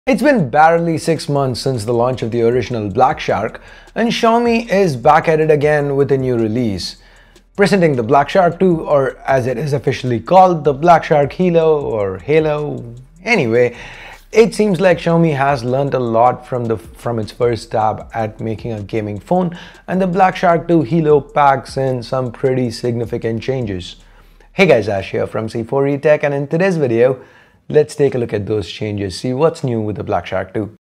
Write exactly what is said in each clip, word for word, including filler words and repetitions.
It's been barely six months since the launch of the original Black Shark, and Xiaomi is back at it again with a new release. Presenting the Black Shark two, or as it is officially called, the Black Shark Helo or Halo. Anyway, it seems like Xiaomi has learned a lot from the from its first stab at making a gaming phone, and the Black Shark two Helo packs in some pretty significant changes. Hey guys, Ash here from C four E Tech, and in today's video, let's take a look at those changes, see what's new with the Black Shark two.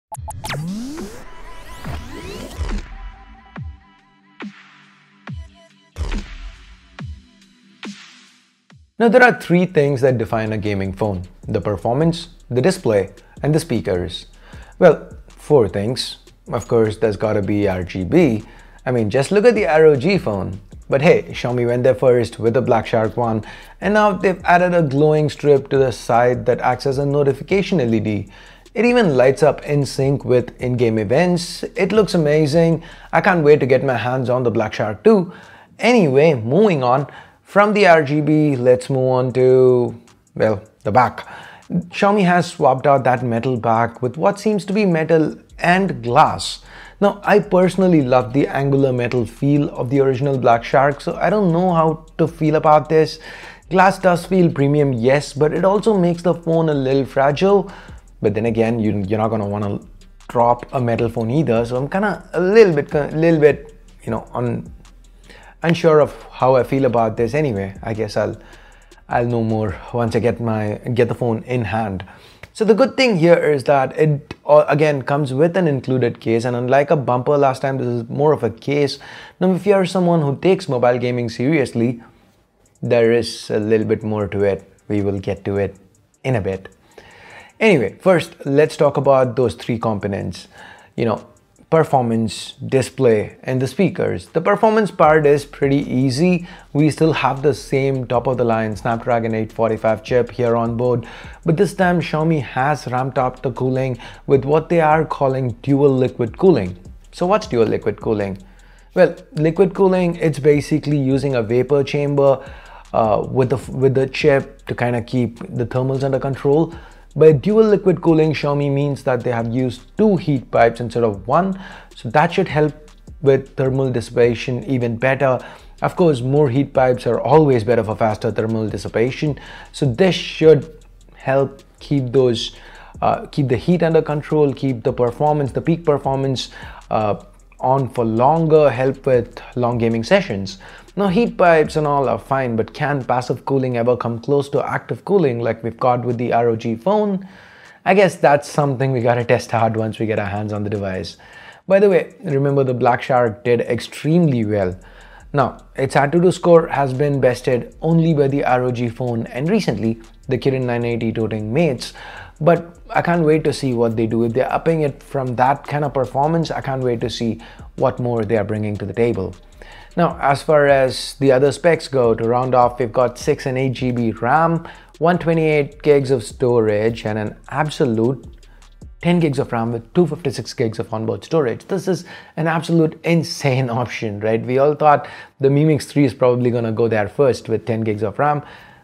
Now there are three things that define a gaming phone: the performance, the display, and the speakers. Well, four things. Of course, there's gotta be R G B. I mean, just look at the R O G phone. But hey, Xiaomi went there first with the Black Shark one, and now they've added a glowing strip to the side that acts as a notification L E D. It even lights up in sync with in-game events. It looks amazing. I can't wait to get my hands on the Black Shark two. Anyway, moving on. From the R G B, let's move on to, well, the back. Xiaomi has swapped out that metal back with what seems to be metal and glass. Now, I personally love the angular metal feel of the original Black Shark, so I don't know how to feel about this. Glass does feel premium, yes, but it also makes the phone a little fragile. But then again, you, you're not gonna wanna drop a metal phone either, so I'm kinda a little bit, a little bit, you know, on. unsure of how I feel about this. Anyway, I guess I'll I'll know more once I get my get the phone in hand. So the good thing here is that it uh, again comes with an included case, and unlike a bumper last time, this is more of a case. Now if you are someone who takes mobile gaming seriously, there is a little bit more to it. We will get to it in a bit. Anyway, first let's talk about those three components. You know, performance, display, and the speakers. The performance part is pretty easy. We still have the same top-of-the-line Snapdragon eight forty-five chip here on board, but this time Xiaomi has ramped up the cooling with what they are calling dual liquid cooling. So what's dual liquid cooling? Well, liquid cooling, it's basically using a vapor chamber uh, with, the, with the chip to kind of keep the thermals under control. By dual liquid cooling, Xiaomi means that they have used two heat pipes instead of one, so that should help with thermal dissipation even better. Of course, more heat pipes are always better for faster thermal dissipation, so this should help keep those uh, keep the heat under control, keep the performance, the peak performance uh, on for longer, help with long gaming sessions. Now, heat pipes and all are fine, but can passive cooling ever come close to active cooling like we've got with the R O G phone? I guess that's something we gotta test out once we get our hands on the device. By the way, remember the Black Shark did extremely well. Now, its Antutu score has been bested only by the R O G phone and recently the Kirin nine eighty toting mates. But I can't wait to see what they do. If they're upping it from that kind of performance, I can't wait to see what more they are bringing to the table. Now, as far as the other specs go, to round off, we've got six and eight G B RAM, one hundred twenty-eight gigs of storage, and an absolute ten gigs of RAM with two hundred fifty-six gigs of onboard storage. This is an absolute insane option, right? We all thought the Mi Mix three is probably gonna go there first with ten gigs of RAM,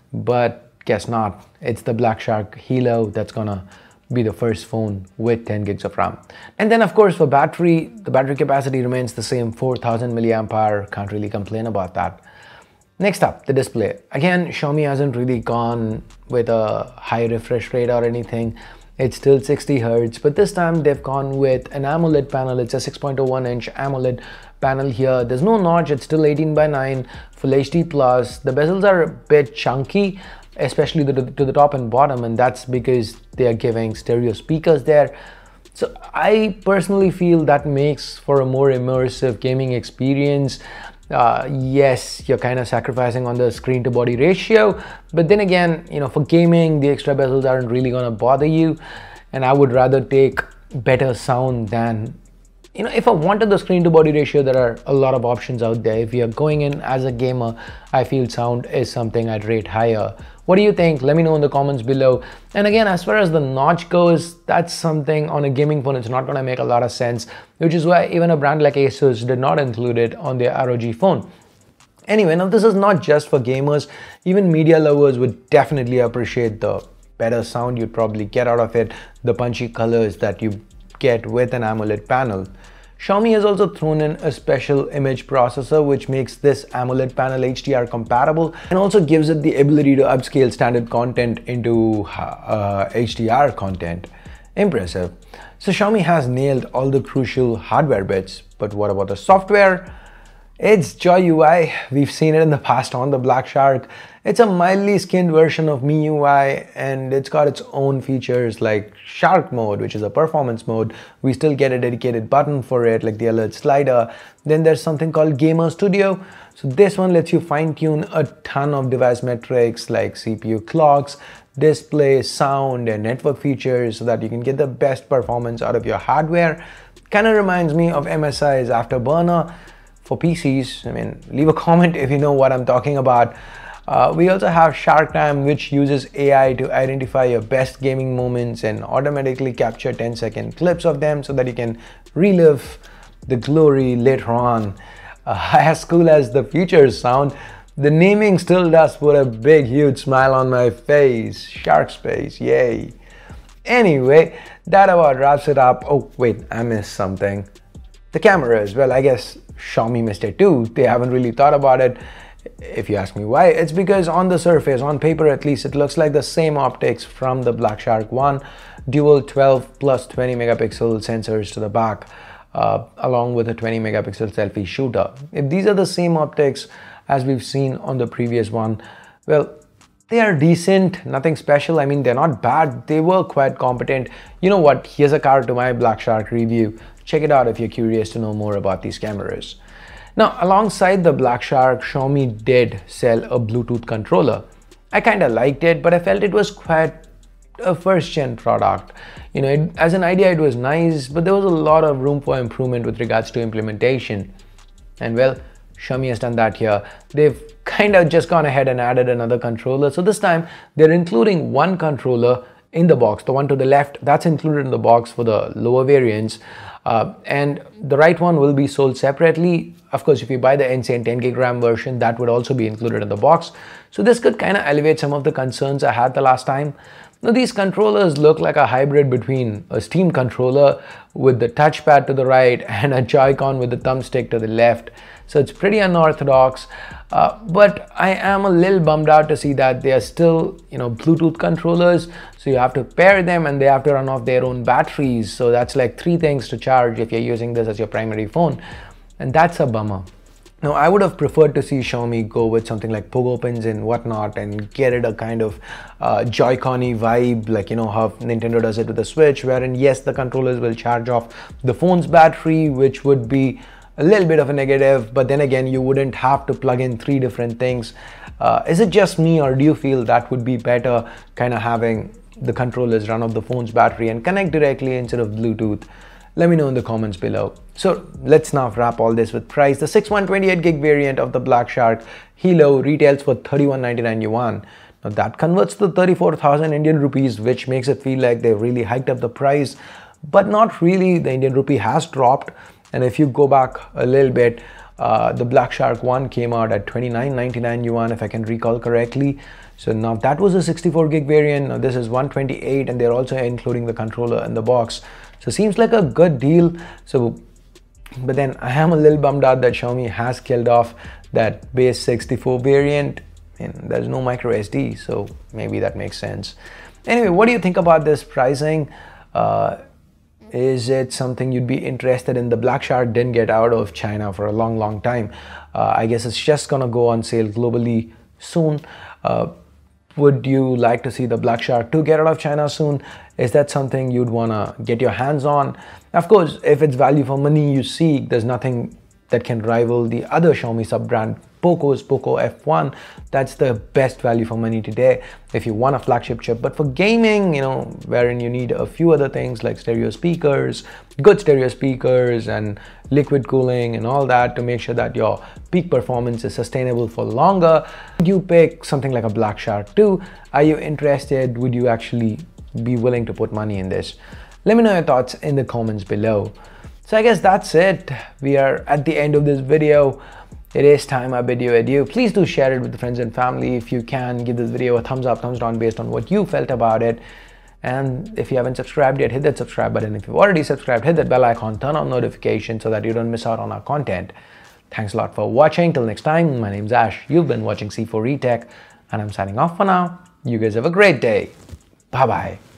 but guess not. It's the Black Shark Helo that's gonna be the first phone with ten gigs of RAM. And then of course for battery, the battery capacity remains the same, four thousand milliamp hour, can't really complain about that. Next up, the display. Again, Xiaomi hasn't really gone with a high refresh rate or anything. It's still sixty hertz, but this time they've gone with an AMOLED panel. It's a six point oh one inch AMOLED panel here. There's no notch, it's still eighteen by nine, full H D plus. The bezels are a bit chunky, especially to the, to the top and bottom, and that's because they are giving stereo speakers there. So I personally feel that makes for a more immersive gaming experience. Uh, yes, you're kind of sacrificing on the screen to body ratio, but then again, you know, for gaming, the extra bezels aren't really gonna bother you, and I would rather take better sound than, you know, if I wanted the screen to body ratio, there are a lot of options out there. If you're going in as a gamer, I feel sound is something I'd rate higher. What do you think? Let me know in the comments below. And again, as far as the notch goes, that's something on a gaming phone, it's not going to make a lot of sense, which is why even a brand like Asus did not include it on their R O G phone. Anyway, now this is not just for gamers. Even media lovers would definitely appreciate the better sound you'd probably get out of it, the punchy colors that you get with an AMOLED panel. Xiaomi has also thrown in a special image processor which makes this AMOLED panel H D R compatible and also gives it the ability to upscale standard content into uh, H D R content. Impressive. So Xiaomi has nailed all the crucial hardware bits, but what about the software? It's Joy U I. We've seen it in the past on the Black Shark. It's a mildly skinned version of M I U I, and it's got its own features like Shark mode, which is a performance mode. We still get a dedicated button for it, like the alert slider. Then there's something called Gamer Studio. So this one lets you fine-tune a ton of device metrics like C P U clocks, display, sound, and network features so that you can get the best performance out of your hardware. Kind of reminds me of M S I's Afterburner for P Cs. I mean, leave a comment if you know what I'm talking about. Uh, we also have Shark Time, which uses A I to identify your best gaming moments and automatically capture ten second clips of them so that you can relive the glory later on. Uh, as cool as the features sound, the naming still does put a big huge smile on my face. Shark Space, yay. Anyway, that about wraps it up. Oh wait, I missed something. The cameras, well, I guess Xiaomi missed it too. They haven't really thought about it. If you ask me why, it's because on the surface, on paper at least, it looks like the same optics from the Black Shark one, dual twelve plus twenty megapixel sensors to the back, uh, along with a twenty megapixel selfie shooter. If these are the same optics as we've seen on the previous one, well, they are decent, nothing special. I mean, they're not bad, they were quite competent. You know what, here's a card to my Black Shark review. Check it out if you're curious to know more about these cameras. Now, alongside the Black Shark, Xiaomi did sell a Bluetooth controller. I kind of liked it, but I felt it was quite a first-gen product. You know, it, as an idea, it was nice, but there was a lot of room for improvement with regards to implementation. And well, Xiaomi has done that here. They've kind of just gone ahead and added another controller. So this time, they're including one controller in the box. The one to the left, that's included in the box for the lower variants. Uh, and the right one will be sold separately. Of course, if you buy the Insane ten gig RAM version, that would also be included in the box. So this could kind of elevate some of the concerns I had the last time. Now, these controllers look like a hybrid between a Steam controller with the touchpad to the right and a Joy-Con with the thumbstick to the left. So it's pretty unorthodox, uh, but I am a little bummed out to see that they are still, you know, Bluetooth controllers. So you have to pair them and they have to run off their own batteries. So that's like three things to charge if you're using this as your primary phone. And that's a bummer. Now, I would have preferred to see Xiaomi go with something like pogo pins and whatnot and get it a kind of uh, Joy-Con-y vibe, like, you know, how Nintendo does it with the Switch, wherein yes, the controllers will charge off the phone's battery, which would be a little bit of a negative, but then again, you wouldn't have to plug in three different things. Uh, is it just me, or do you feel that would be better, kind of having the controllers run off the phone's battery and connect directly instead of Bluetooth? Let me know in the comments below. So let's now wrap all this with price. The six one twenty-eight gig variant of the Black Shark Helo retails for thirty-one ninety-nine yuan. Now that converts to thirty-four thousand Indian rupees, which makes it feel like they've really hiked up the price, but not really. The Indian rupee has dropped. And if you go back a little bit, uh, the Black Shark one came out at twenty-nine ninety-nine yuan, if I can recall correctly. So now that was a sixty-four gig variant. Now this is one twenty-eight, and they're also including the controller in the box. So seems like a good deal. So, but then I am a little bummed out that Xiaomi has killed off that base sixty-four variant, and there's no micro S D. So maybe that makes sense. Anyway, what do you think about this pricing? Uh, Is it something you'd be interested in? The Black Shark didn't get out of China for a long, long time. Uh, I guess it's just gonna go on sale globally soon. Uh, would you like to see the Black Shark two get out of China soon? Is that something you'd wanna get your hands on? Of course, if it's value for money you seek, there's nothing that can rival the other Xiaomi sub-brand, Poco's Poco F one. That's the best value for money today if you want a flagship chip. But for gaming, you know, wherein you need a few other things like stereo speakers, good stereo speakers and liquid cooling and all that to make sure that your peak performance is sustainable for longer, would you pick something like a Black Shark two? Are you interested? Would you actually be willing to put money in this? Let me know your thoughts in the comments below. So I guess that's it. We are at the end of this video. It is time I bid you adieu. Please do share it with friends and family. If you can, give this video a thumbs up, thumbs down based on what you felt about it. And if you haven't subscribed yet, hit that subscribe button. If you've already subscribed, hit that bell icon, turn on notifications so that you don't miss out on our content. Thanks a lot for watching. Till next time, my name's Ash. You've been watching C four E Tech, and I'm signing off for now. You guys have a great day. Bye-bye.